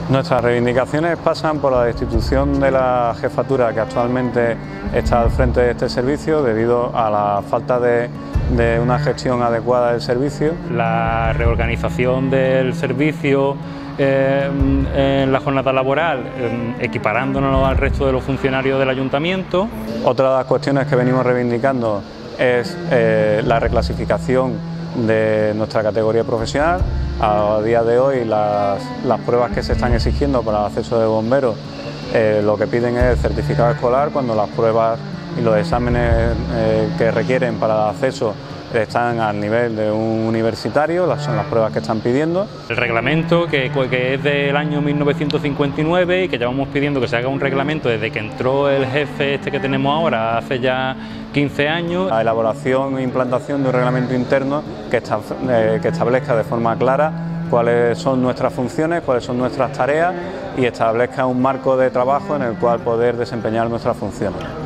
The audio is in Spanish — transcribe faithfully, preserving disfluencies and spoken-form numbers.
Nuestras reivindicaciones pasan por la destitución de la jefatura que actualmente está al frente de este servicio debido a la falta de, de una gestión adecuada del servicio. La reorganización del servicio eh, en la jornada laboral, eh, equiparándonos al resto de los funcionarios del ayuntamiento. Otra de las cuestiones que venimos reivindicando es eh, la reclasificación de nuestra categoría profesional. A día de hoy las, las pruebas que se están exigiendo para el acceso de bomberos eh, lo que piden es el certificado escolar, cuando las pruebas y los exámenes eh, que requieren para el acceso están al nivel de un universitario, las son las pruebas que están pidiendo. El reglamento, que, que es del año mil novecientos cincuenta y nueve y que llevamos pidiendo que se haga un reglamento desde que entró el jefe este que tenemos ahora, hace ya quince años. La elaboración e implantación de un reglamento interno que, esta, eh, que establezca de forma clara cuáles son nuestras funciones, cuáles son nuestras tareas y establezca un marco de trabajo en el cual poder desempeñar nuestras funciones.